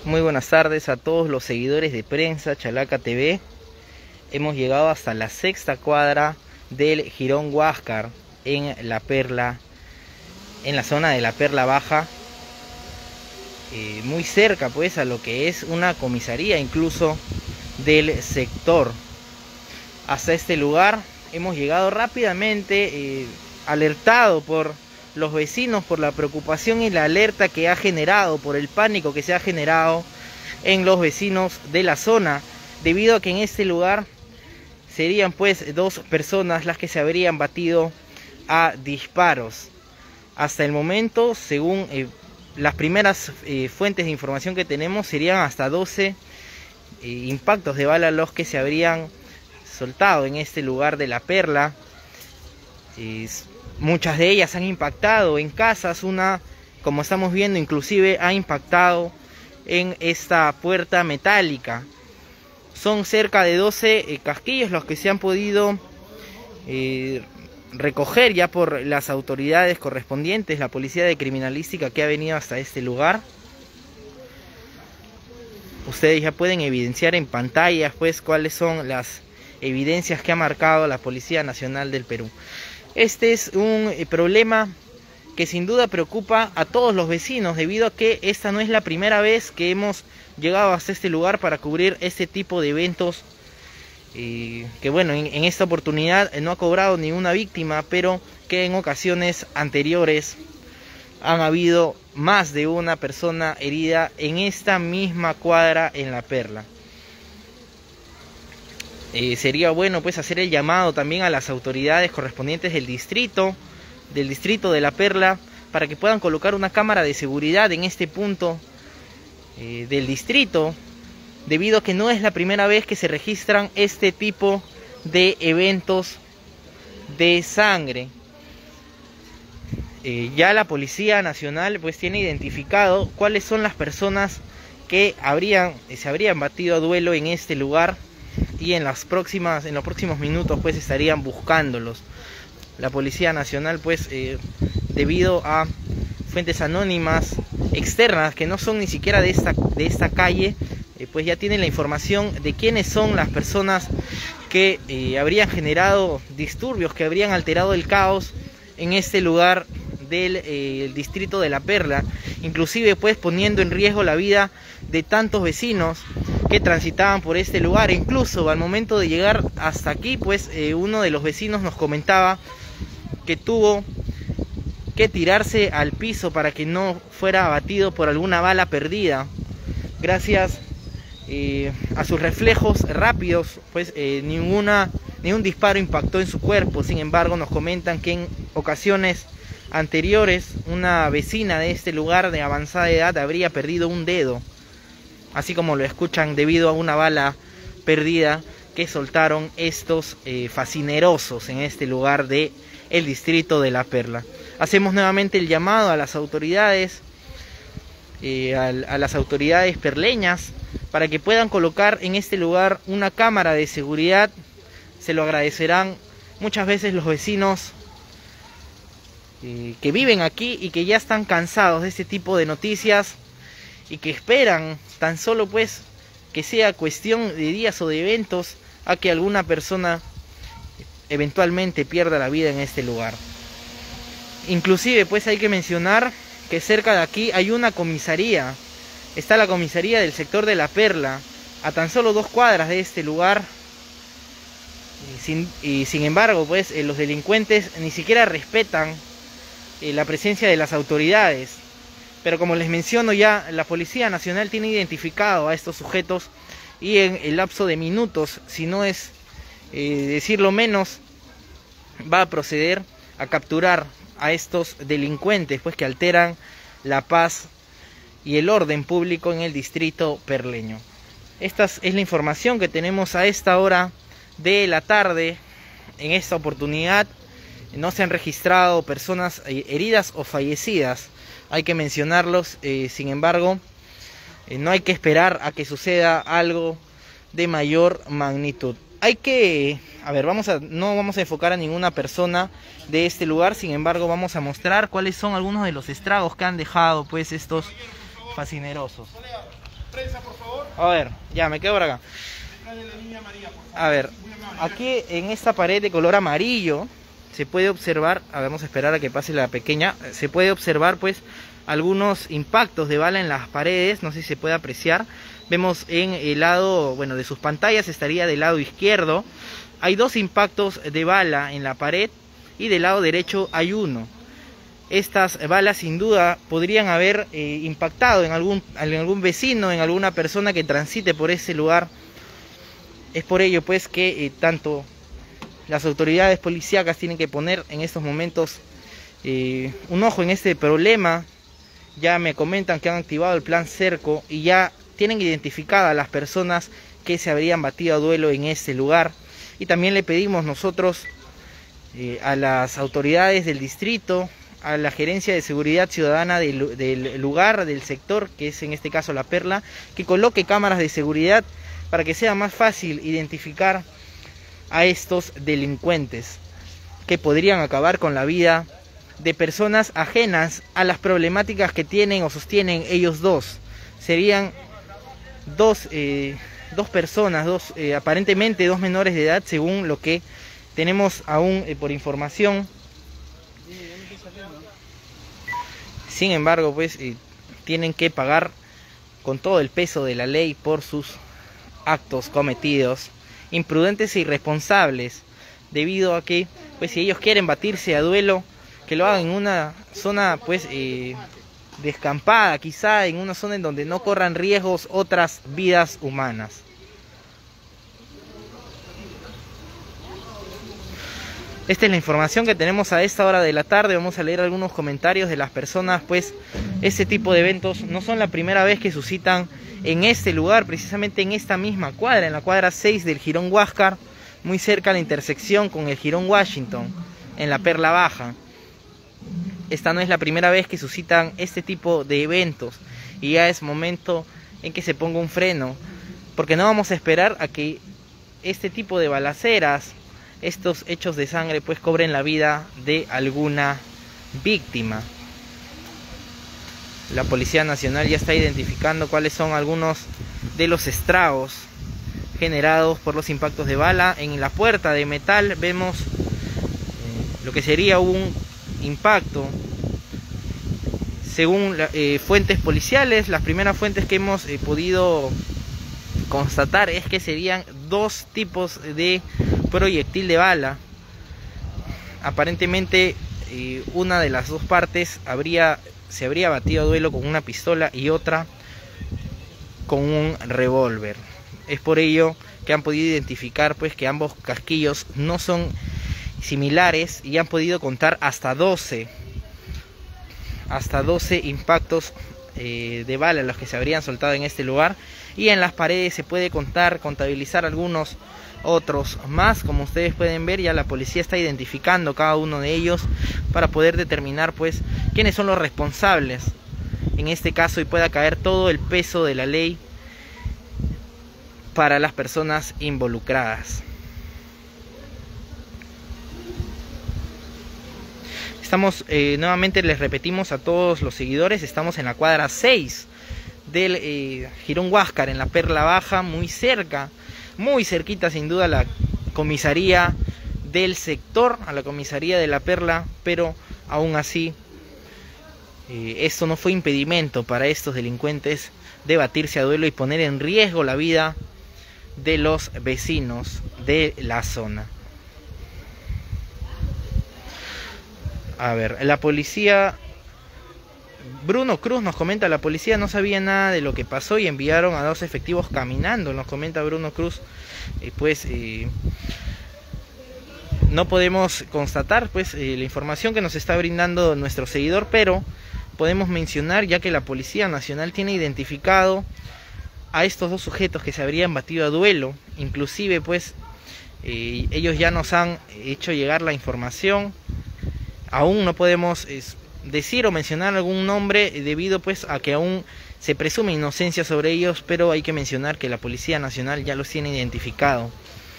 Muy buenas tardes a todos los seguidores de Prensa Chalaca TV. Hemos llegado hasta la sexta cuadra del Jirón Huáscar en La Perla, en la zona de La Perla Baja, muy cerca pues a lo que es una comisaría incluso del sector. Hasta este lugar hemos llegado rápidamente, alertado por los vecinos, por la preocupación y la alerta que ha generado, por el pánico que se ha generado en los vecinos de la zona, debido a que en este lugar serían pues dos personas las que se habrían batido a disparos. Hasta el momento, según las primeras fuentes de información que tenemos, serían hasta 12 impactos de bala los que se habrían soltado en este lugar de La Perla. Muchas de ellas han impactado en casas, una, como estamos viendo, inclusive ha impactado en esta puerta metálica. Son cerca de 12 casquillos los que se han podido recoger ya por las autoridades correspondientes, la policía de criminalística que ha venido hasta este lugar. Ustedes ya pueden evidenciar en pantallas pues cuáles son las evidencias que ha marcado la Policía Nacional del Perú. Este es un problema que sin duda preocupa a todos los vecinos, debido a que esta no es la primera vez que hemos llegado hasta este lugar para cubrir este tipo de eventos, que bueno, en esta oportunidad no ha cobrado ninguna víctima, pero que en ocasiones anteriores han habido más de una persona herida en esta misma cuadra en La Perla. Sería bueno pues hacer el llamado también a las autoridades correspondientes del distrito de La Perla, para que puedan colocar una cámara de seguridad en este punto del distrito, debido a que no es la primera vez que se registran este tipo de eventos de sangre. Ya la Policía Nacional pues tiene identificado cuáles son las personas que se habrían batido a duelo en este lugar, y en los próximos minutos pues estarían buscándolos. La Policía Nacional pues debido a fuentes anónimas externas que no son ni siquiera de esta calle, pues ya tienen la información de quiénes son las personas que habrían generado disturbios, que habrían alterado el caos en este lugar del distrito de La Perla, inclusive pues poniendo en riesgo la vida de tantos vecinos que transitaban por este lugar. Incluso al momento de llegar hasta aquí pues uno de los vecinos nos comentaba que tuvo que tirarse al piso para que no fuera abatido por alguna bala perdida. Gracias a sus reflejos rápidos pues ningún disparo impactó en su cuerpo. Sin embargo, nos comentan que en ocasiones anteriores una vecina de este lugar de avanzada edad habría perdido un dedo, así como lo escuchan, debido a una bala perdida que soltaron estos fascinerosos en este lugar de el distrito de La Perla. Hacemos nuevamente el llamado a las autoridades, a las autoridades perleñas, para que puedan colocar en este lugar una cámara de seguridad. Se lo agradecerán muchas veces los vecinos que viven aquí y que ya están cansados de este tipo de noticias, y que esperan tan solo pues que sea cuestión de días o de eventos a que alguna persona eventualmente pierda la vida en este lugar. Inclusive pues hay que mencionar que cerca de aquí hay una comisaría. Está la comisaría del sector de La Perla, a tan solo 2 cuadras de este lugar, y sin embargo pues los delincuentes ni siquiera respetan la presencia de las autoridades. Pero como les menciono, ya la Policía Nacional tiene identificado a estos sujetos, y en el lapso de minutos, si no es decirlo menos, va a proceder a capturar a estos delincuentes pues que alteran la paz y el orden público en el distrito perleño. Esta es la información que tenemos a esta hora de la tarde. En esta oportunidad no se han registrado personas heridas o fallecidas, hay que mencionarlos. Sin embargo, no hay que esperar a que suceda algo de mayor magnitud. No vamos a enfocar a ninguna persona de este lugar, sin embargo vamos a mostrar cuáles son algunos de los estragos que han dejado pues estos fascinerosos. prensa, por favor. A ver, ya me quedo por acá. De la niña María, por favor. A ver, aquí en esta pared de color amarillo se puede observar, vamos a esperar a que pase la pequeña, se puede observar pues algunos impactos de bala en las paredes, no sé si se puede apreciar. Vemos en el lado, bueno, de sus pantallas estaría del lado izquierdo. Hay 2 impactos de bala en la pared y del lado derecho hay 1. Estas balas sin duda podrían haber impactado en algún vecino, en alguna persona que transite por ese lugar. Es por ello pues que tanto las autoridades policíacas tienen que poner en estos momentos un ojo en este problema. Ya me comentan que han activado el plan Cerco y ya tienen identificadas las personas que se habrían batido a duelo en este lugar. Y también le pedimos nosotros a las autoridades del distrito, a la Gerencia de Seguridad Ciudadana del lugar, del sector, que es en este caso La Perla, que coloque cámaras de seguridad para que sea más fácil identificar a estos delincuentes que podrían acabar con la vida de personas ajenas a las problemáticas que tienen o sostienen ellos dos. Serían dos personas, aparentemente 2 menores de edad, según lo que tenemos aún por información. Sin embargo, pues tienen que pagar con todo el peso de la ley por sus actos cometidos, imprudentes e irresponsables, debido a que, pues, si ellos quieren batirse a duelo, que lo hagan en una zona, pues, descampada, quizá en una zona en donde no corran riesgos otras vidas humanas. Esta es la información que tenemos a esta hora de la tarde. Vamos a leer algunos comentarios de las personas, pues este tipo de eventos no son la primera vez que suscitan en este lugar, precisamente en esta misma cuadra, en la cuadra 6 del Jirón Huáscar, muy cerca a la intersección con el Jirón Washington, en la Perla Baja. Esta no es la primera vez que suscitan este tipo de eventos y ya es momento en que se ponga un freno, porque no vamos a esperar a que este tipo de balaceras, estos hechos de sangre, pues cobren la vida de alguna víctima. La Policía Nacional ya está identificando cuáles son algunos de los estragos generados por los impactos de bala. En la puerta de metal vemos lo que sería un impacto. Según fuentes policiales, las primeras fuentes que hemos podido constatar es que serían 2 tipos de proyectil de bala. Aparentemente una de las 2 partes se habría batido a duelo con una pistola y otra con un revólver. Es por ello que han podido identificar pues que ambos casquillos no son similares y han podido contar hasta 12 impactos de bala los que se habrían soltado en este lugar, y en las paredes se puede contabilizar algunos otros más. Como ustedes pueden ver, ya la policía está identificando cada uno de ellos para poder determinar pues quiénes son los responsables en este caso y pueda caer todo el peso de la ley para las personas involucradas. Estamos, nuevamente les repetimos a todos los seguidores, estamos en la cuadra 6 del Jirón Huáscar, en la Perla Baja, muy cerca, muy cerquita sin duda a la comisaría del sector, a la comisaría de La Perla, pero aún así esto no fue impedimento para estos delincuentes de batirse a duelo y poner en riesgo la vida de los vecinos de la zona. A ver, la policía, Bruno Cruz nos comenta, la policía no sabía nada de lo que pasó y enviaron a 2 efectivos caminando, nos comenta Bruno Cruz. No podemos constatar pues la información que nos está brindando nuestro seguidor, pero podemos mencionar ya que la Policía Nacional tiene identificado a estos 2 sujetos que se habrían batido a duelo. Inclusive pues ellos ya nos han hecho llegar la información. Aún no podemos decir o mencionar algún nombre debido pues a que aún se presume inocencia sobre ellos, pero hay que mencionar que la Policía Nacional ya los tiene identificado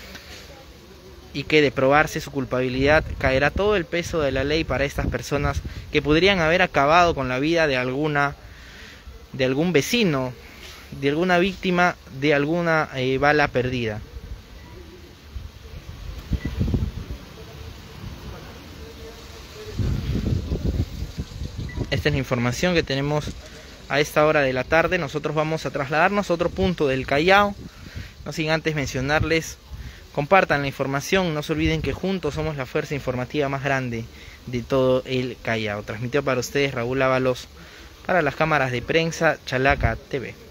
y que de probarse su culpabilidad caerá todo el peso de la ley para estas personas que podrían haber acabado con la vida de algún vecino de alguna víctima de alguna bala perdida. Esta es la información que tenemos a esta hora de la tarde. Nosotros vamos a trasladarnos a otro punto del Callao, no sin antes mencionarles: compartan la información, no se olviden que juntos somos la fuerza informativa más grande de todo el Callao. Transmitió para ustedes Raúl Ábalos para las cámaras de prensa Chalaca TV.